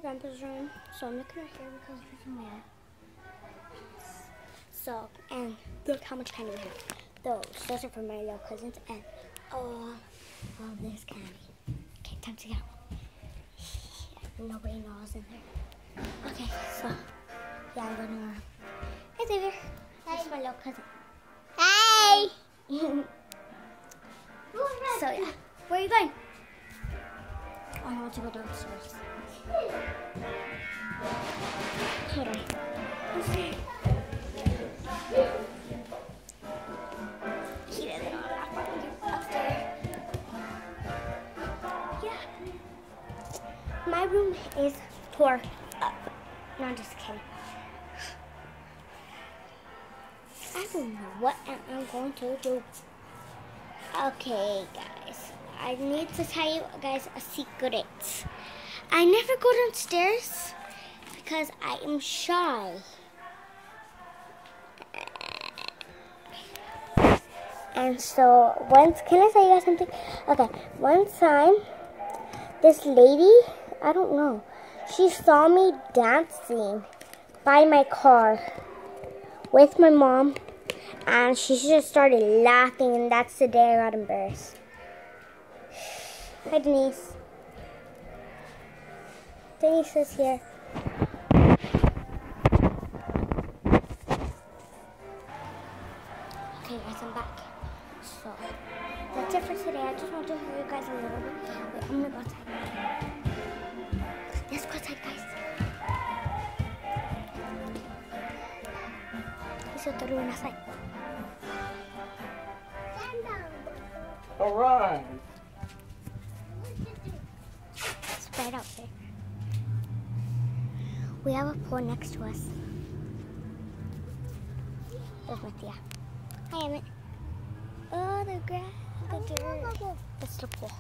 grandpa's room, so I'm looking right here because there's some mail. So, and look how much candy we have. Those are for my little cousins, and all this candy. Okay, time to go. Nobody knows in there. Okay, so yeah, I'm going to. Hey, Xavier. That's my little cousin. Hey. So yeah, where are you going? Oh, I want to go downstairs. Hold on. Let's see. He doesn't know that far. Upstairs. Yeah. My room is tore up. No, I'm just kidding. I don't know what I'm going to do. Okay, guys. I need to tell you guys a secret. I never go downstairs because I am shy. And so once, can I tell you guys something? Okay, one time, this lady, I don't know, she saw me dancing by my car with my mom, and she just started laughing, and that's the day I got embarrassed. Hi, Denise. Denise is here. Okay, guys, I'm back. So, that's it for today. I just want to show you guys a little bit. Wait, I'm gonna go outside. Let's go outside, guys. Eso te lo van a hacer. All right. It's right out there. We have a pool next to us. There's my Thea. Hi, Emmett. Oh, the grass, the dirt. That's the pool.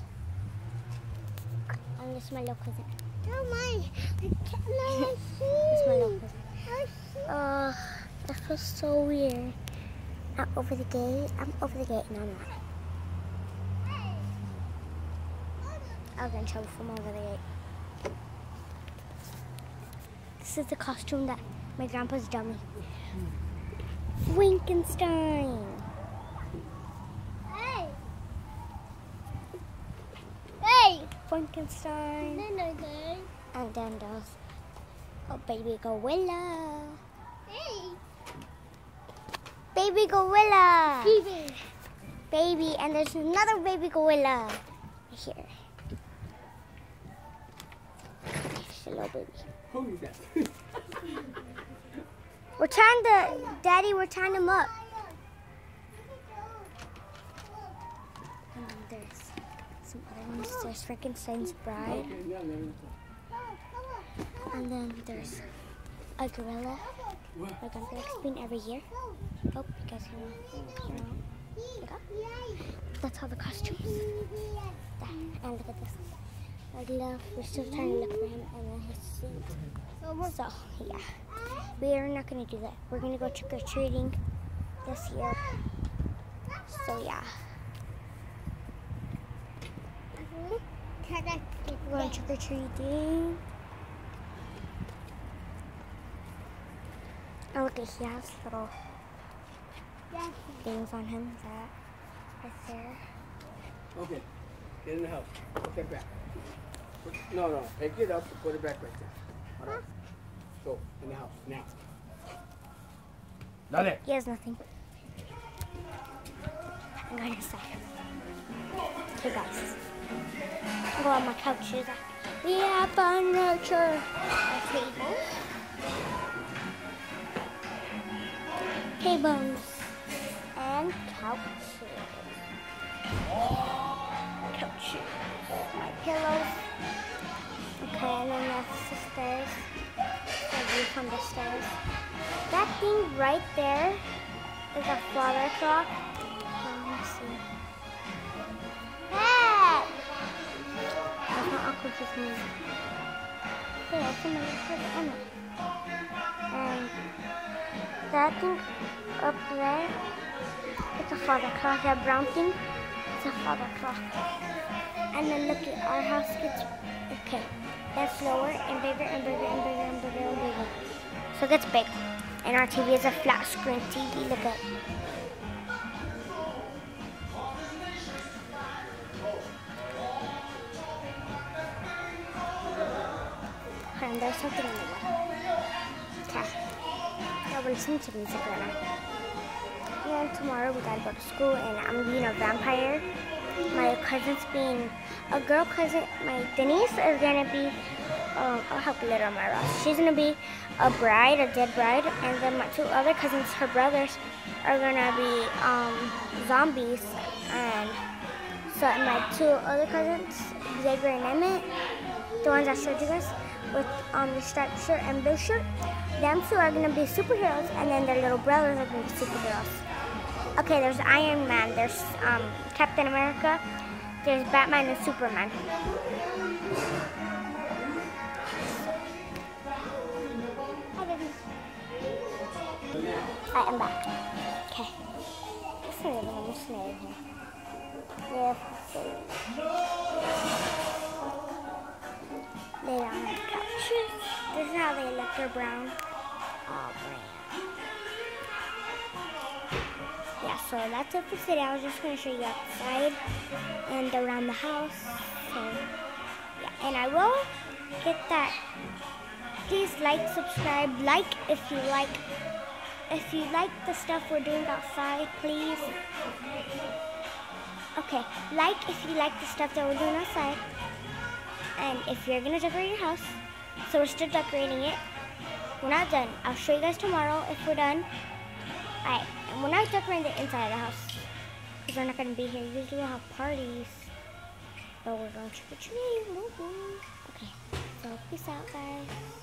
And this is my little cousin. Oh my! This is my little cousin. That feels so weird. I'm over the gate. I'm over the gate. No, I'm not. I'll get in trouble from over the gate. This is the costume that my grandpa's dummy. Frankenstein. Hey! Hey! Frankenstein. No. And then there's a baby gorilla. Hey! Baby gorilla. Baby! Baby, and there's another baby gorilla here. There's a little baby. Who is that? Daddy, we're tying him up. And then there's some other ones. There's Frankenstein's bride. And then there's a gorilla. My grandpa likes being every year. Oh, you guys can, look up. That's all the costumes. There. And look at this. We're still trying to look for him and then his suit. So, yeah. We are not going to do that. We're going to go trick-or-treating this year. So, yeah. We're going trick-or-treating. Oh, look, he has little things on him. That right there. Okay, get in the house. Put that back. No, pick it up and put it back right there. All right. Go in the house now. Dale. He has nothing. I'm going inside. Hey guys, go on my couches. We have furniture. A table. Tables and couches. My pillows. Okay, and then that's the stairs. The view from the stairs. That thing right there is a father clock. Let me see. Hey! That's not Uncle just me. Hey, that's another person. And that thing up there, it's a father clock. That brown thing, it's a father clock. And then look at our house gets, okay, then slower and bigger and bigger and bigger and bigger and bigger. So it gets big. And our TV is a flat screen TV. Look at. And there's something in the way. Okay. Now we're listening to music right now. And tomorrow we gotta go to school and I'm being a vampire. My cousin's being a girl cousin. My Denise is gonna be, I'll help a little on my Ross. She's gonna be a bride, a dead bride. And then my two other cousins, her brothers, are gonna be zombies. And so my two other cousins, Xavier and Emmett, the ones I showed you guys, with the striped shirt and blue shirt. Them two are gonna be superheroes, and then their little brothers are gonna be superheroes. Okay, there's Iron Man, there's Captain America, there's Batman and Superman. I am back. Okay. That's not even a snake here. Yeah. Lay down on the couch. This is how they look. They're brown. Oh, man. Yeah, so that's it for today. I was just going to show you outside and around the house. So, yeah. And I will get that. Please like, subscribe. Like if you like the stuff we're doing outside, please. Okay, like if you like the stuff that we're doing outside. And if you're going to decorate your house, so we're still decorating it. We're not done. I'll show you guys tomorrow if we're done. Alright, and we're not decorating the inside of the house, because we're not going to be here. Usually we'll have parties, but we're going trick-or-treating. Okay, so peace out, guys.